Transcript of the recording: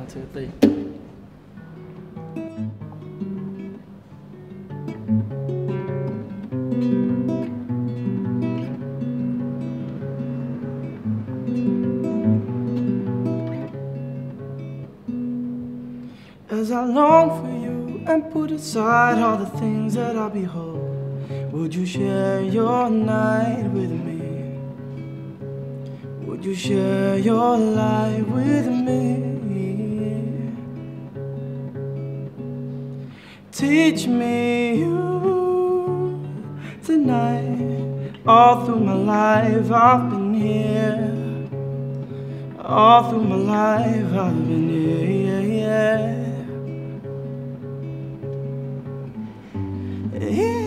2, 3. As I long for you and put aside all the things that I behold, would you share your night with me? Would you share your life with me? Teach me you tonight. All through my life I've been here. All through my life I've been here.